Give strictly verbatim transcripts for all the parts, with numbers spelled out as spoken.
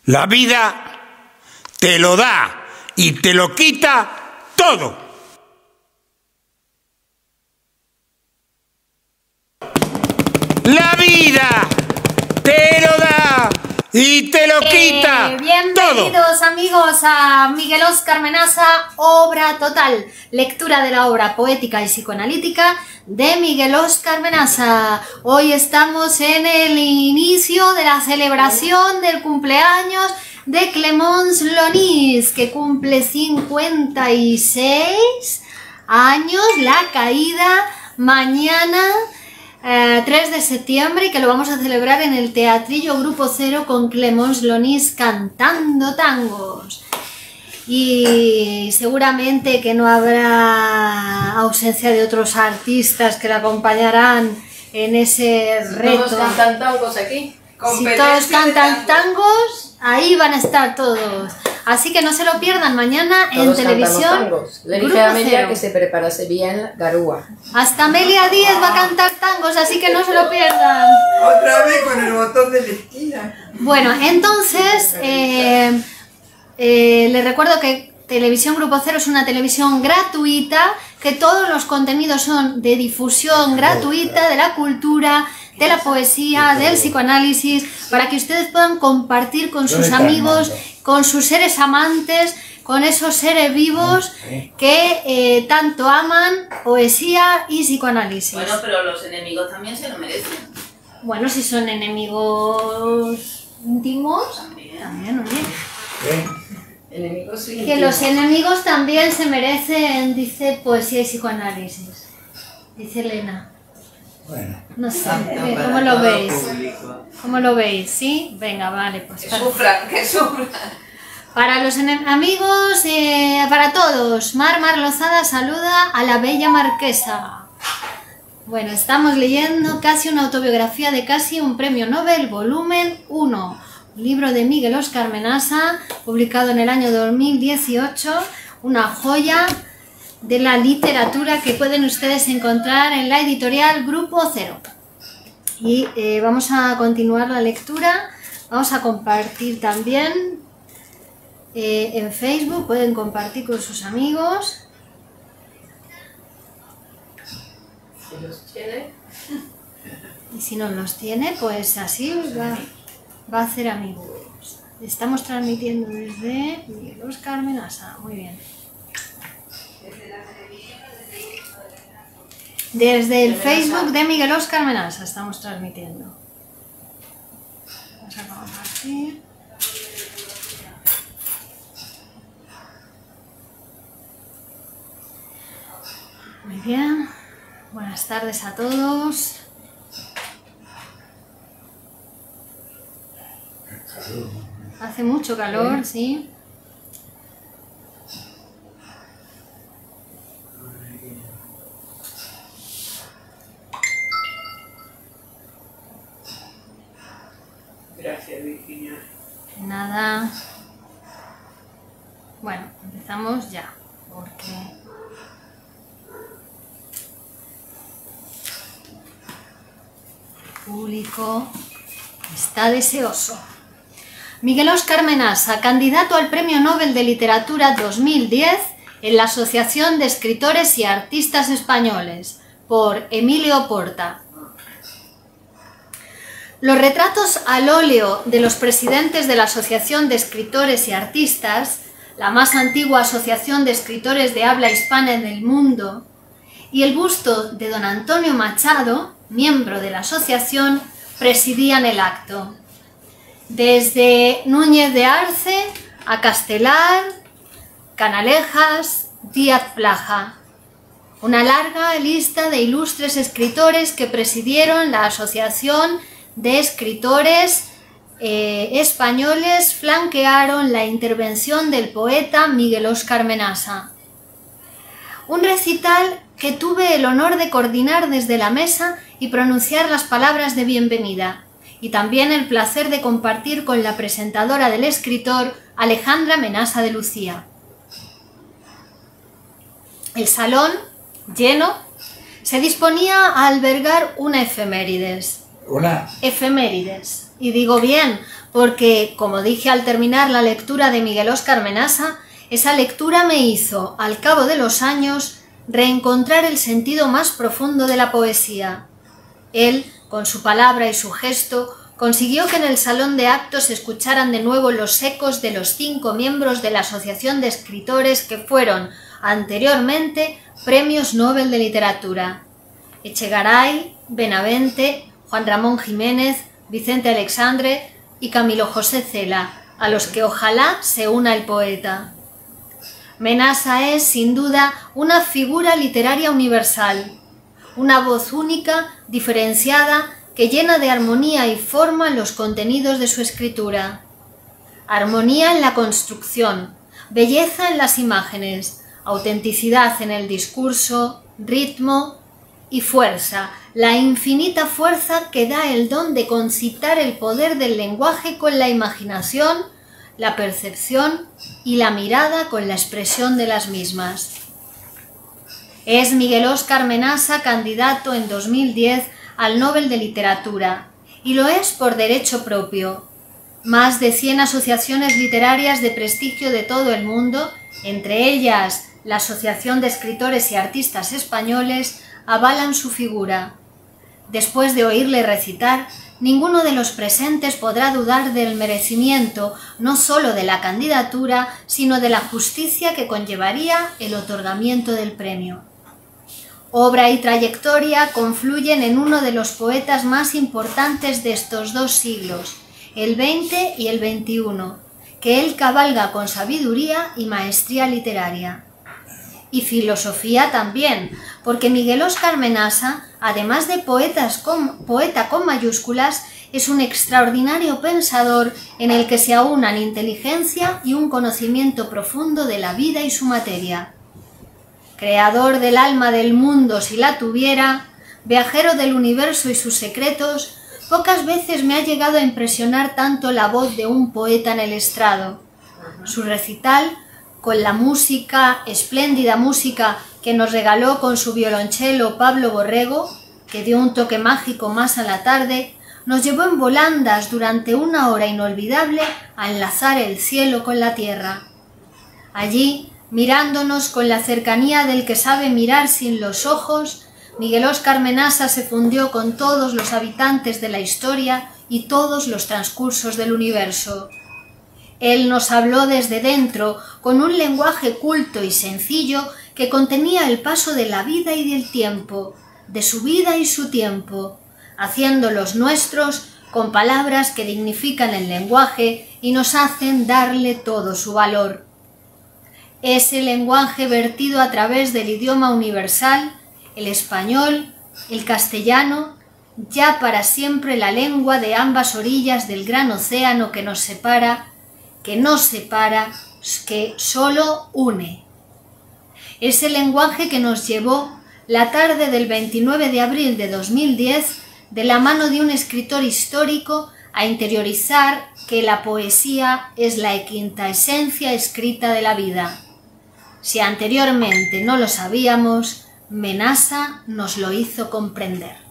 La vida te lo da y te lo quita todo. La vida te lo da y te lo quita eh, bienvenidos todo. Amigos a Miguel Óscar Menasa, Obra Total, lectura de la obra poética y psicoanalítica de Miguel Óscar Menasa. Hoy estamos en el inicio de la celebración del cumpleaños de Clémence Lonis, que cumple cincuenta y seis años, la caída mañana eh, tres de septiembre, y que lo vamos a celebrar en el Teatrillo Grupo Cero con Clémence Lonis cantando tangos. Y seguramente que no habrá ausencia de otros artistas que la acompañarán en ese reto. Todos cantan tangos aquí. Si todos cantan tangos, ahí van a estar todos. Así que no se lo pierdan mañana en Todos televisión. Le dije a Amelia que se preparase bien Garúa. Hasta Amelia Díaz va a cantar tangos, así que no se lo pierdan. Otra vez con el botón de la esquina. Bueno, entonces, eh, eh, les recuerdo que Televisión Grupo Cero es una televisión gratuita, que todos los contenidos son de difusión gratuita de la cultura, de la poesía, del psicoanálisis, para que ustedes puedan compartir con sus amigos, con sus seres amantes, con esos seres vivos que eh, tanto aman poesía y psicoanálisis. Bueno, pero los enemigos también se lo merecen. Bueno, si son enemigos íntimos, También. también, oye. ¿Eh? Enemigos sí. Que los enemigos también se merecen, dice, poesía y psicoanálisis. Dice Elena. Bueno. No sé, eh, ¿cómo lo veis? ¿Cómo lo veis? ¿Sí? Venga, vale, pues Que para, sufran, que sufran. para los enem- amigos, eh, para todos, Mar Mar Lozada saluda a la bella marquesa. Bueno, estamos leyendo Casi, una autobiografía de Casi, un premio Nobel, volumen uno. Libro de Miguel Óscar Menasa, publicado en el año dos mil dieciocho, una joya de la literatura que pueden ustedes encontrar en la editorial Grupo Cero. Y eh, vamos a continuar la lectura, vamos a compartir también eh, en Facebook, pueden compartir con sus amigos. Si los tiene. Y si no los tiene, pues así va, va a hacer amigos. Estamos transmitiendo desde Miguel Óscar Menasa, muy bien. Desde el Facebook de Miguel Óscar Menasa estamos transmitiendo. Vamos a compartir. Muy bien. Buenas tardes a todos. Hace mucho calor, sí. Gracias, Virginia. Nada. Bueno, empezamos ya, porque el público está deseoso. Miguel Óscar Menasa, candidato al Premio Nobel de Literatura dos mil diez en la Asociación de Escritores y Artistas Españoles, por Emilio Porta. Los retratos al óleo de los presidentes de la Asociación de Escritores y Artistas, la más antigua asociación de escritores de habla hispana en el mundo, y el busto de don Antonio Machado, miembro de la asociación, presidían el acto. Desde Núñez de Arce a Castelar, Canalejas, Díaz Plaja. Una larga lista de ilustres escritores que presidieron la Asociación de Escritores eh, Españoles flanquearon la intervención del poeta Miguel Óscar Menasa. Un recital que tuve el honor de coordinar desde la mesa y pronunciar las palabras de bienvenida, y también el placer de compartir con la presentadora del escritor, Alejandra Menasa de Lucía. El salón, lleno, se disponía a albergar una efemérides. Una. Efemérides. Y digo bien, porque, como dije al terminar la lectura de Miguel Óscar Menasa, esa lectura me hizo, al cabo de los años, reencontrar el sentido más profundo de la poesía. Él, con su palabra y su gesto, consiguió que en el salón de actos se escucharan de nuevo los ecos de los cinco miembros de la Asociación de Escritores que fueron, anteriormente, Premios Nobel de Literatura: Echegaray, Benavente, Juan Ramón Jiménez, Vicente Alexandre y Camilo José Cela, a los que ojalá se una el poeta. Menasa es, sin duda, una figura literaria universal, una voz única, diferenciada, que llena de armonía y forma los contenidos de su escritura. Armonía en la construcción, belleza en las imágenes, autenticidad en el discurso, ritmo y fuerza, la infinita fuerza que da el don de concitar el poder del lenguaje con la imaginación, la percepción y la mirada con la expresión de las mismas. Es Miguel Óscar Menasa candidato en dos mil diez al Nobel de Literatura, y lo es por derecho propio. Más de cien asociaciones literarias de prestigio de todo el mundo, entre ellas la Asociación de Escritores y Artistas Españoles, avalan su figura. Después de oírle recitar, ninguno de los presentes podrá dudar del merecimiento no sólo de la candidatura, sino de la justicia que conllevaría el otorgamiento del premio. Obra y trayectoria confluyen en uno de los poetas más importantes de estos dos siglos, el veinte y el veintiuno, que él cabalga con sabiduría y maestría literaria. Y filosofía también, porque Miguel Óscar Menasa, además de poetas con, poeta con mayúsculas, es un extraordinario pensador en el que se aunan inteligencia y un conocimiento profundo de la vida y su materia. Creador del alma del mundo si la tuviera, viajero del universo y sus secretos, pocas veces me ha llegado a impresionar tanto la voz de un poeta en el estrado. Su recital, con la música, espléndida música que nos regaló con su violonchelo Pablo Borrego, que dio un toque mágico más a la tarde, nos llevó en volandas durante una hora inolvidable a enlazar el cielo con la tierra. Allí, mirándonos con la cercanía del que sabe mirar sin los ojos, Miguel Óscar Menasa se fundió con todos los habitantes de la historia y todos los transcursos del universo. Él nos habló desde dentro, con un lenguaje culto y sencillo que contenía el paso de la vida y del tiempo, de su vida y su tiempo, haciéndolos nuestros con palabras que dignifican el lenguaje y nos hacen darle todo su valor. Ese lenguaje vertido a través del idioma universal, el español, el castellano, ya para siempre la lengua de ambas orillas del gran océano que nos separa, que no separa, que solo une. Ese lenguaje que nos llevó, la tarde del veintinueve de abril de dos mil diez, de la mano de un escritor histórico, a interiorizar que la poesía es la quinta esencia escrita de la vida. Si anteriormente no lo sabíamos, Menasa nos lo hizo comprender.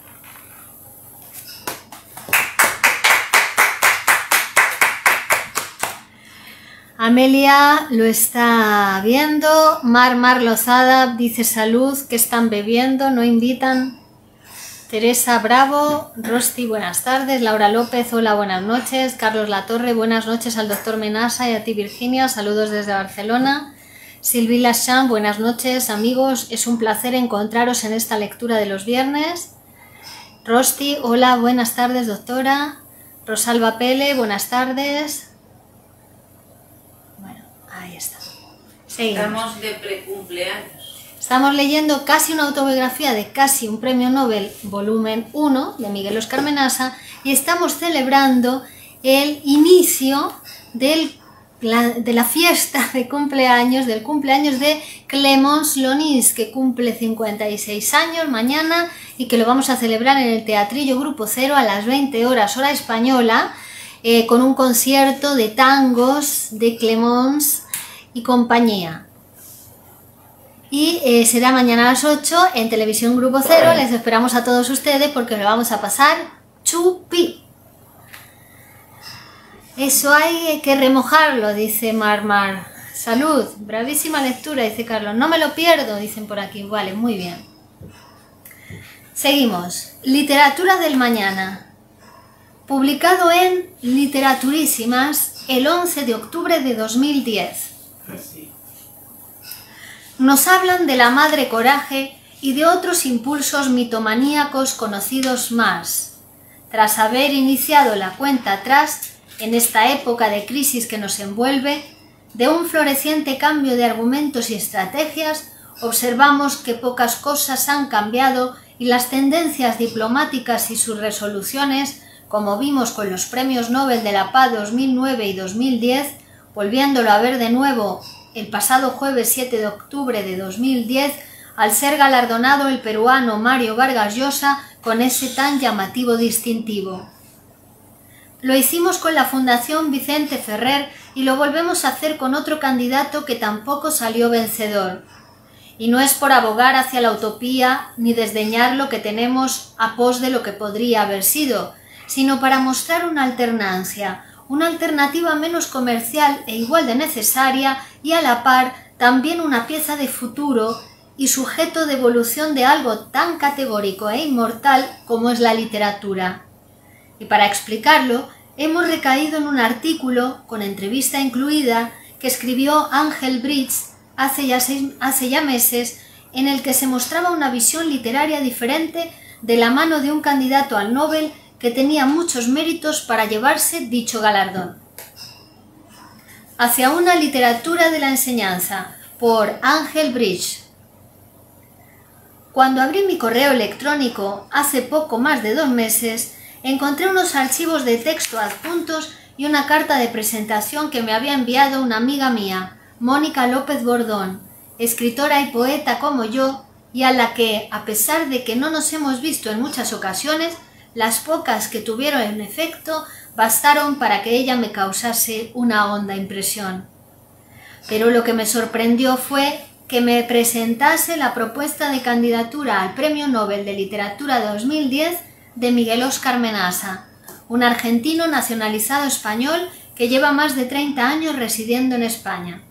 Amelia lo está viendo. Mar Mar Lozada dice salud, que están bebiendo, no invitan. Teresa Bravo, Rosti, buenas tardes. Laura López, hola, buenas noches. Carlos Latorre, buenas noches al doctor Menasa y a ti, Virginia, saludos desde Barcelona. Sylvie Lachan, buenas noches, amigos, es un placer encontraros en esta lectura de los viernes. Rosti, hola, buenas tardes, doctora. Rosalba Pele, buenas tardes. Ahí está. Seguimos. Estamos de precumpleaños. Estamos leyendo casi una autobiografía de casi un premio Nobel, volumen uno, de Miguel Óscar Menasa, y estamos celebrando el inicio del, la, de la fiesta de cumpleaños, del cumpleaños de Clémence Lonis, que cumple cincuenta y seis años mañana y que lo vamos a celebrar en el Teatrillo Grupo Cero a las veinte horas, hora española, eh, con un concierto de tangos de Clémence y compañía. Y eh, será mañana a las ocho en Televisión Grupo Cero. Les esperamos a todos ustedes porque lo vamos a pasar chupi. Eso hay que remojarlo, dice Marmar. Salud, bravísima lectura, dice Carlos. No me lo pierdo, dicen por aquí. Vale, muy bien. Seguimos. Literatura del mañana. Publicado en Literaturísimas el once de octubre de dos mil diez. Nos hablan de la madre coraje y de otros impulsos mitomaníacos conocidos más. Tras haber iniciado la cuenta atrás, en esta época de crisis que nos envuelve, de un floreciente cambio de argumentos y estrategias, observamos que pocas cosas han cambiado y las tendencias diplomáticas y sus resoluciones, como vimos con los premios Nobel de la Paz dos mil nueve y dos mil diez, volviéndolo a ver de nuevo el pasado jueves siete de octubre de dos mil diez, al ser galardonado el peruano Mario Vargas Llosa con ese tan llamativo distintivo. Lo hicimos con la Fundación Vicente Ferrer y lo volvemos a hacer con otro candidato que tampoco salió vencedor. Y no es por abogar hacia la utopía ni desdeñar lo que tenemos a pos de lo que podría haber sido, sino para mostrar una alternancia, una alternativa menos comercial e igual de necesaria y a la par también una pieza de futuro y sujeto de evolución de algo tan categórico e inmortal como es la literatura. Y para explicarlo, hemos recaído en un artículo, con entrevista incluida, que escribió Ángel Brits hace ya, seis, hace ya meses, en el que se mostraba una visión literaria diferente de la mano de un candidato al Nobel que tenía muchos méritos para llevarse dicho galardón. Hacia una literatura de la enseñanza, por Ángel Brits. Cuando abrí mi correo electrónico hace poco más de dos meses, encontré unos archivos de texto adjuntos y una carta de presentación que me había enviado una amiga mía, Mónica López Bordón, escritora y poeta como yo, y a la que, a pesar de que no nos hemos visto en muchas ocasiones, las pocas que tuvieron en efecto bastaron para que ella me causase una honda impresión. Pero lo que me sorprendió fue que me presentase la propuesta de candidatura al Premio Nobel de Literatura dos mil diez de Miguel Óscar Menasa, un argentino nacionalizado español que lleva más de treinta años residiendo en España.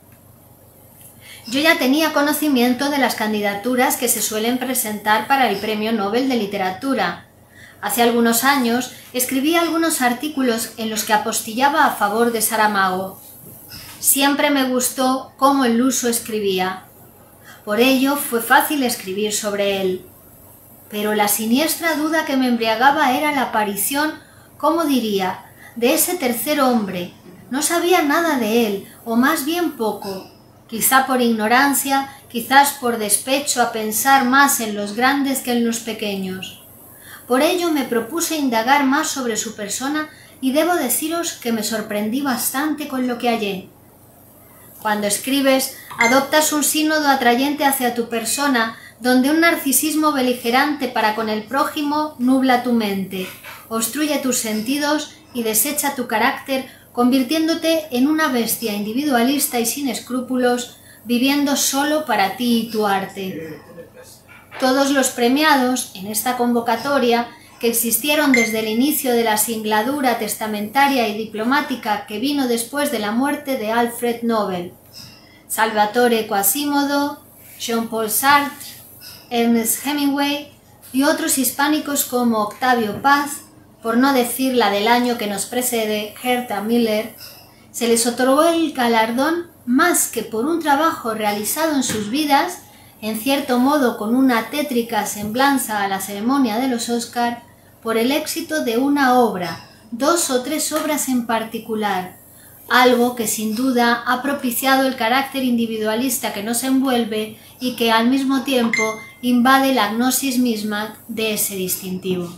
Yo ya tenía conocimiento de las candidaturas que se suelen presentar para el Premio Nobel de Literatura. Hace algunos años escribí algunos artículos en los que apostillaba a favor de Saramago. Siempre me gustó cómo el luso escribía. Por ello fue fácil escribir sobre él. Pero la siniestra duda que me embriagaba era la aparición, ¿cómo diría?, de ese tercer hombre. No sabía nada de él, o más bien poco. Quizá por ignorancia, quizás por despecho a pensar más en los grandes que en los pequeños. Por ello me propuse indagar más sobre su persona y debo deciros que me sorprendí bastante con lo que hallé. Cuando escribes, adoptas un sínodo atrayente hacia tu persona, donde un narcisismo beligerante para con el prójimo nubla tu mente, obstruye tus sentidos y desecha tu carácter, convirtiéndote en una bestia individualista y sin escrúpulos, viviendo solo para ti y tu arte. Todos los premiados en esta convocatoria, que existieron desde el inicio de la singladura testamentaria y diplomática que vino después de la muerte de Alfred Nobel, Salvatore Quasimodo, Jean-Paul Sartre, Ernest Hemingway y otros hispánicos como Octavio Paz, por no decir la del año que nos precede, Herta Miller, se les otorgó el galardón más que por un trabajo realizado en sus vidas, en cierto modo con una tétrica semblanza a la ceremonia de los Óscar, por el éxito de una obra, dos o tres obras en particular, algo que sin duda ha propiciado el carácter individualista que nos envuelve y que al mismo tiempo invade la gnosis misma de ese distintivo.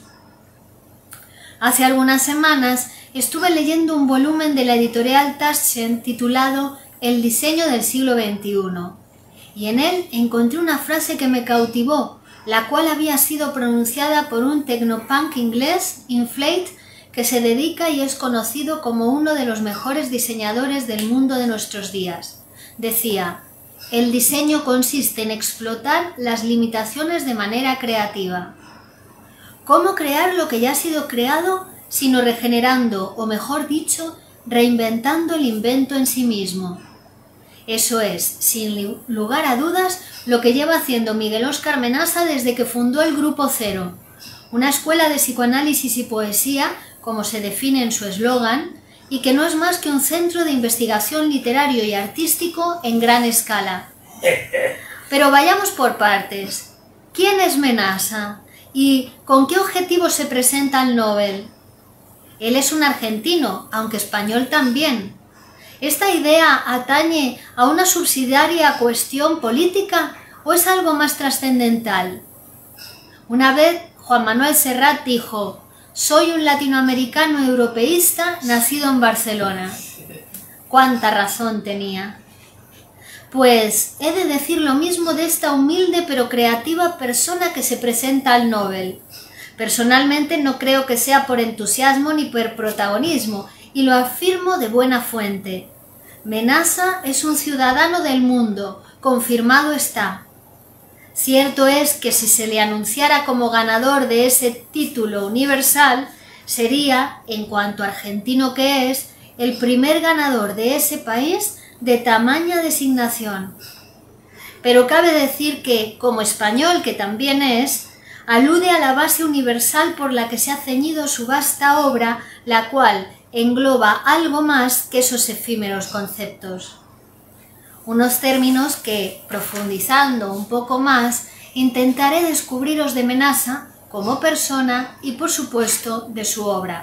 Hace algunas semanas estuve leyendo un volumen de la editorial Taschen titulado El diseño del siglo veintiuno, y en él encontré una frase que me cautivó, la cual había sido pronunciada por un tecnopunk inglés, Inflate, que se dedica y es conocido como uno de los mejores diseñadores del mundo de nuestros días. Decía: el diseño consiste en explotar las limitaciones de manera creativa. ¿Cómo crear lo que ya ha sido creado, sino regenerando, o mejor dicho, reinventando el invento en sí mismo. Eso es, sin lugar a dudas, lo que lleva haciendo Miguel Óscar Menasa desde que fundó el Grupo Cero, una escuela de psicoanálisis y poesía, como se define en su eslogan, y que no es más que un centro de investigación literario y artístico en gran escala. Pero vayamos por partes. ¿Quién es Menasa? ¿Y con qué objetivo se presenta al Nobel? Él es un argentino, aunque español también. ¿Esta idea atañe a una subsidiaria cuestión política o es algo más trascendental? Una vez Juan Manuel Serrat dijo: «Soy un latinoamericano europeísta nacido en Barcelona». ¿Cuánta razón tenía? Pues he de decir lo mismo de esta humilde pero creativa persona que se presenta al Nobel. Personalmente no creo que sea por entusiasmo ni por protagonismo, y lo afirmo de buena fuente. Menasa es un ciudadano del mundo, confirmado está. Cierto es que si se le anunciara como ganador de ese título universal, sería, en cuanto argentino que es, el primer ganador de ese país de tamaña designación. Pero cabe decir que, como español que también es, alude a la base universal por la que se ha ceñido su vasta obra, la cual engloba algo más que esos efímeros conceptos. Unos términos que, profundizando un poco más, intentaré descubriros de Menasa como persona y, por supuesto, de su obra.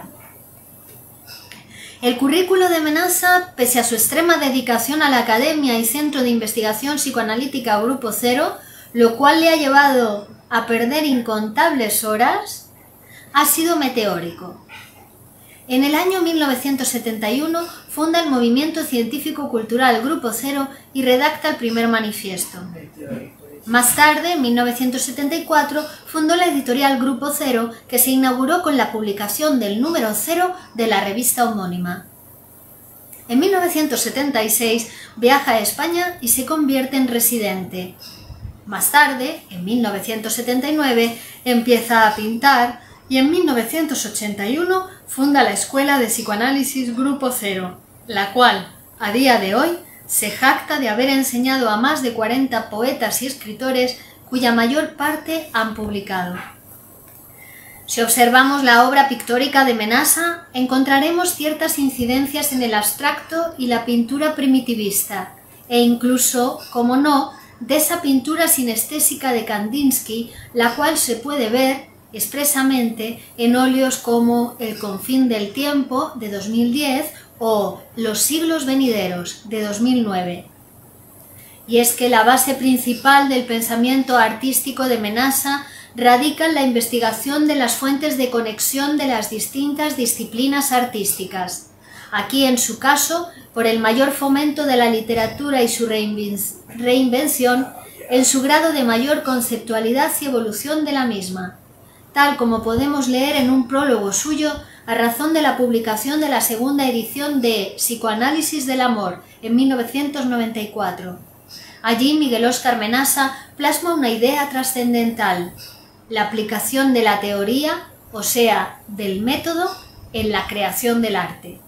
El currículo de Menasa, pese a su extrema dedicación a la Academia y Centro de Investigación Psicoanalítica Grupo Cero, lo cual le ha llevado a perder incontables horas, ha sido meteórico. En el año mil novecientos setenta y uno funda el Movimiento Científico-Cultural Grupo Cero y redacta el primer manifiesto. Más tarde, en mil novecientos setenta y cuatro, fundó la editorial Grupo Cero, que se inauguró con la publicación del número cero de la revista homónima. En mil novecientos setenta y seis viaja a España y se convierte en residente. Más tarde, en mil novecientos setenta y nueve, empieza a pintar y en mil novecientos ochenta y uno funda la Escuela de Psicoanálisis Grupo Cero, la cual, a día de hoy, se jacta de haber enseñado a más de cuarenta poetas y escritores cuya mayor parte han publicado. Si observamos la obra pictórica de Menasa, encontraremos ciertas incidencias en el abstracto y la pintura primitivista, e incluso, como no, de esa pintura sinestésica de Kandinsky, la cual se puede ver expresamente en óleos como El confín del tiempo, de dos mil diez, o Los siglos venideros, de dos mil nueve. Y es que la base principal del pensamiento artístico de Menasa radica en la investigación de las fuentes de conexión de las distintas disciplinas artísticas. Aquí, en su caso, por el mayor fomento de la literatura y su reinvención, en su grado de mayor conceptualidad y evolución de la misma, tal como podemos leer en un prólogo suyo a razón de la publicación de la segunda edición de Psicoanálisis del amor en mil novecientos noventa y cuatro. Allí Miguel Óscar Menasa plasma una idea trascendental: la aplicación de la teoría, o sea, del método, en la creación del arte.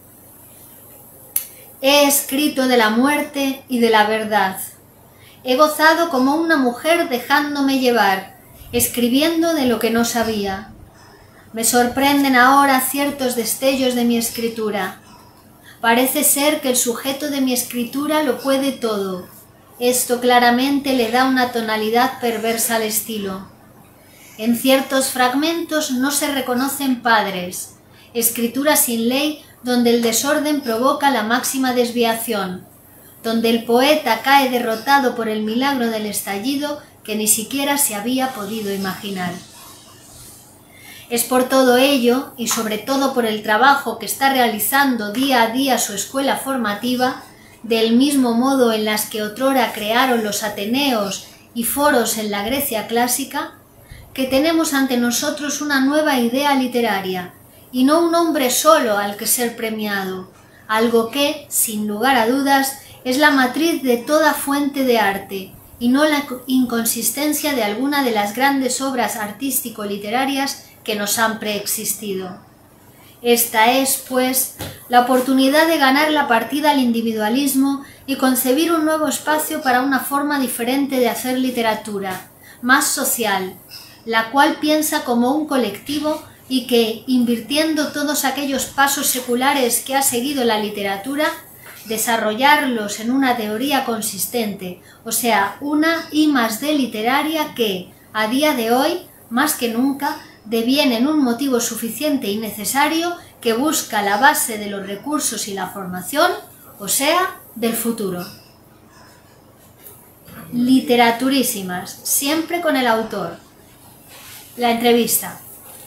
He escrito de la muerte y de la verdad. He gozado como una mujer dejándome llevar, escribiendo de lo que no sabía. Me sorprenden ahora ciertos destellos de mi escritura. Parece ser que el sujeto de mi escritura lo puede todo. Esto claramente le da una tonalidad perversa al estilo. En ciertos fragmentos no se reconocen padres, escritura sin ley donde el desorden provoca la máxima desviación, donde el poeta cae derrotado por el milagro del estallido que ni siquiera se había podido imaginar. Es por todo ello, y sobre todo por el trabajo que está realizando día a día su escuela formativa, del mismo modo en las que otrora crearon los ateneos y foros en la Grecia clásica, que tenemos ante nosotros una nueva idea literaria, y no un hombre solo al que ser premiado, algo que, sin lugar a dudas, es la matriz de toda fuente de arte, y no la inconsistencia de alguna de las grandes obras artístico-literarias que nos han preexistido. Esta es, pues, la oportunidad de ganar la partida al individualismo y concebir un nuevo espacio para una forma diferente de hacer literatura, más social, la cual piensa como un colectivo y que, invirtiendo todos aquellos pasos seculares que ha seguido la literatura, desarrollarlos en una teoría consistente, o sea, una I más D literaria que, a día de hoy, más que nunca, deviene en un motivo suficiente y necesario que busca la base de los recursos y la formación, o sea, del futuro. Literaturísimas, siempre con el autor. La entrevista.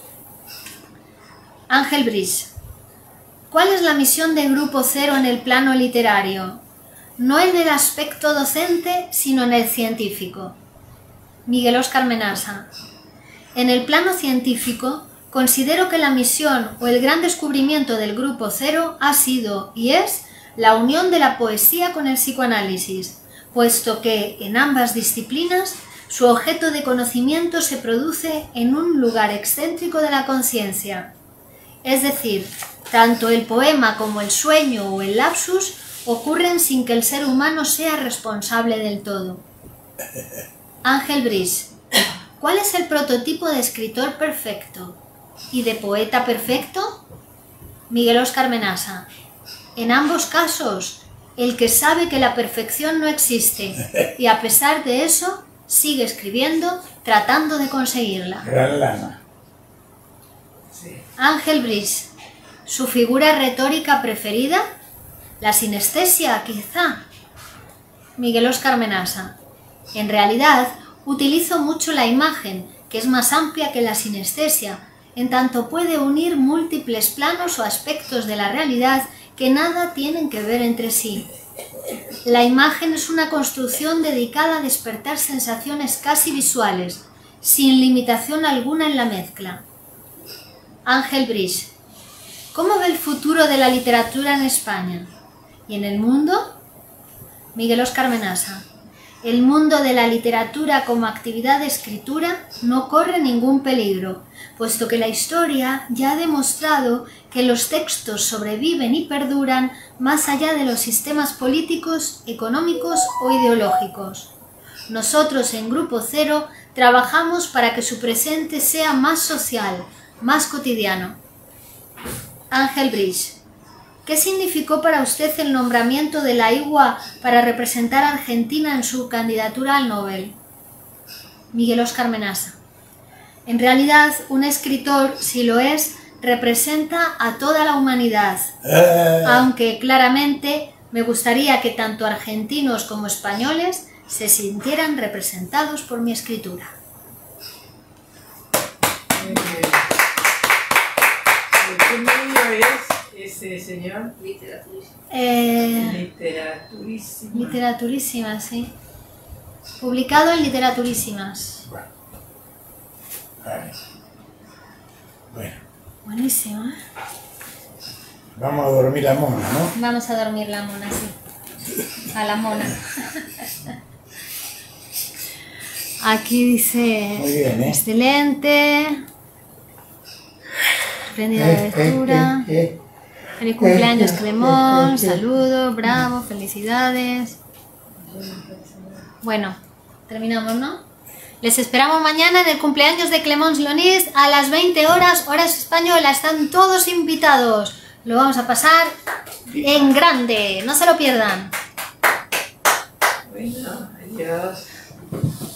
Ángel Briz. ¿Cuál es la misión de Grupo Cero en el plano literario? No en el aspecto docente, sino en el científico. Miguel Óscar Menasa. En el plano científico, considero que la misión o el gran descubrimiento del Grupo Cero ha sido y es la unión de la poesía con el psicoanálisis, puesto que, en ambas disciplinas, su objeto de conocimiento se produce en un lugar excéntrico de la conciencia. Es decir, tanto el poema como el sueño o el lapsus ocurren sin que el ser humano sea responsable del todo. Ángel Briz. ¿Cuál es el prototipo de escritor perfecto? ¿Y de poeta perfecto? Miguel Óscar Menasa. En ambos casos, el que sabe que la perfección no existe y a pesar de eso sigue escribiendo tratando de conseguirla. Gran lana. Ángel Briz. ¿Su figura retórica preferida? La sinestesia, quizá. Miguel Óscar Menasa. En realidad, utilizo mucho la imagen, que es más amplia que la sinestesia, en tanto puede unir múltiples planos o aspectos de la realidad que nada tienen que ver entre sí. La imagen es una construcción dedicada a despertar sensaciones casi visuales, sin limitación alguna en la mezcla. Ángel Briz. ¿Cómo ve el futuro de la literatura en España? ¿Y en el mundo? Miguel Óscar Menasa. El mundo de la literatura como actividad de escritura no corre ningún peligro, puesto que la historia ya ha demostrado que los textos sobreviven y perduran más allá de los sistemas políticos, económicos o ideológicos. Nosotros en Grupo Cero trabajamos para que su presente sea más social, más cotidiano. Ángel Briz. ¿Qué significó para usted el nombramiento de la I U A para representar a Argentina en su candidatura al Nobel? Miguel Óscar Menasa. En realidad, un escritor, si lo es, representa a toda la humanidad, Eh. aunque claramente me gustaría que tanto argentinos como españoles se sintieran representados por mi escritura. ¿Qué medio es ese señor? Literaturísima. Eh, Literaturísima. Literaturísimas, sí. Publicado en Literaturísimas. Bueno. Vale. Bueno, Buenísimo, ¿eh? vamos a dormir la mona, ¿no? Vamos a dormir la mona, sí. A la mona. Aquí dice... Muy bien, ¿eh? Excelente. Esplendida lectura. Eh, eh, Feliz cumpleaños, Clemón. Saludo, bravo, felicidades. Bueno, terminamos, ¿no? Les esperamos mañana en el cumpleaños de Clemons Lonís a las veinte horas, horas españolas. Están todos invitados. Lo vamos a pasar en grande. No se lo pierdan. Bueno, adiós.